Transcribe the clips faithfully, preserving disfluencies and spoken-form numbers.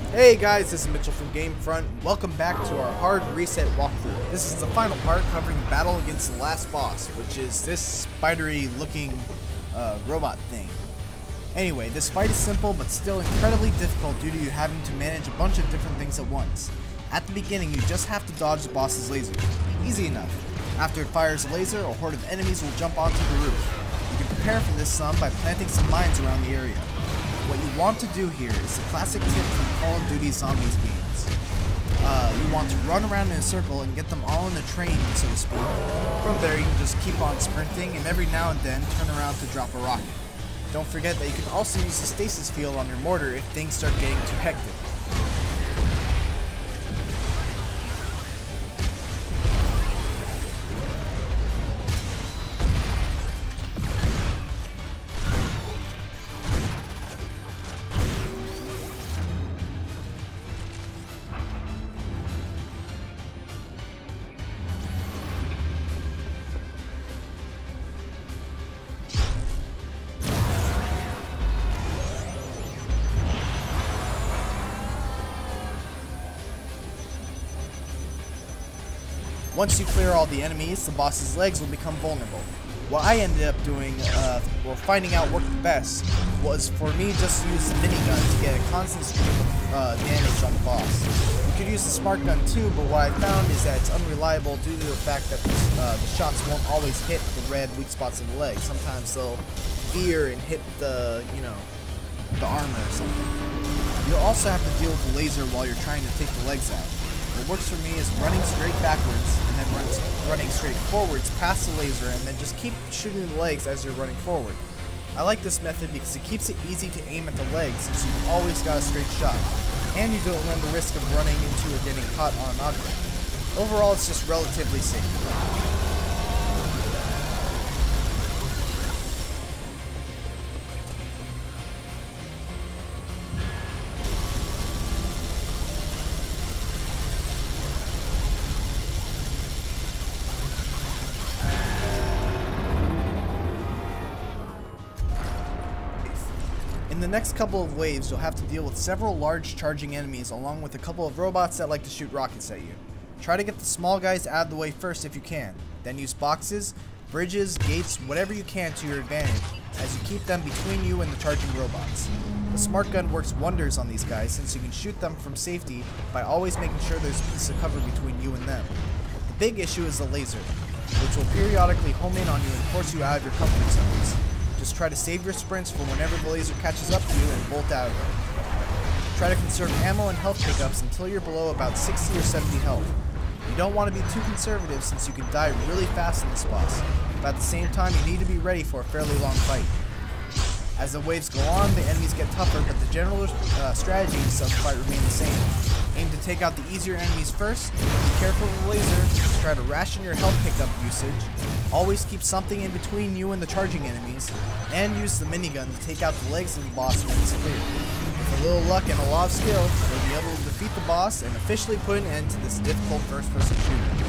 Hey guys, this is Mitchell from Gamefront. Welcome back to our hard reset walkthrough. This is the final part covering the battle against the last boss, which is this spidery looking uh, robot thing. Anyway, this fight is simple but still incredibly difficult due to you having to manage a bunch of different things at once. At the beginning, you just have to dodge the boss's laser. Easy enough. After it fires a laser, a horde of enemies will jump onto the roof. You can prepare for this some by planting some mines around the area. What you want to do here is the classic tip from Call of Duty Zombies games. Uh, you want to run around in a circle and get them all in a train, so to speak. From there, you can just keep on sprinting and every now and then turn around to drop a rocket. Don't forget that you can also use the stasis field on your mortar if things start getting too hectic. Once you clear all the enemies, the boss's legs will become vulnerable. What I ended up doing, uh, or finding out worked best, was for me just to use the minigun to get a constant stream of uh, damage on the boss. You could use the smart gun too, but what I found is that it's unreliable due to the fact that uh, the shots won't always hit the red weak spots in the leg. Sometimes they'll veer and hit the, you know, the armor or something. You'll also have to deal with the laser while you're trying to take the legs out. What works for me is running straight backwards and then run, running straight forwards past the laser and then just keep shooting the legs as you're running forward. I like this method because it keeps it easy to aim at the legs since you've always got a straight shot, and you don't run the risk of running into or getting caught on an object. Overall, it's just relatively safe. In the next couple of waves, you'll have to deal with several large charging enemies along with a couple of robots that like to shoot rockets at you. Try to get the small guys out of the way first if you can, then use boxes, bridges, gates, whatever you can to your advantage as you keep them between you and the charging robots. The smart gun works wonders on these guys since you can shoot them from safety by always making sure there's a piece of cover between you and them. The big issue is the laser, which will periodically home in on you and force you out of your comfort zones. Just try to save your sprints for whenever the laser catches up to you and bolt out of it. Try to conserve ammo and health pickups until you're below about sixty or seventy health. You don't want to be too conservative since you can die really fast in this boss, but at the same time you need to be ready for a fairly long fight. As the waves go on, the enemies get tougher, but the general uh, strategies of the fight remain the same. Aim to take out the easier enemies first, be careful with the laser, try to ration your health pickup usage, always keep something in between you and the charging enemies, and use the minigun to take out the legs of the boss when it's clear. With a little luck and a lot of skill, you'll be able to defeat the boss and officially put an end to this difficult first-person shooter.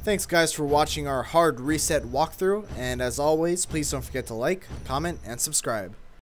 Thanks guys for watching our hard reset walkthrough, and as always, please don't forget to like, comment, and subscribe.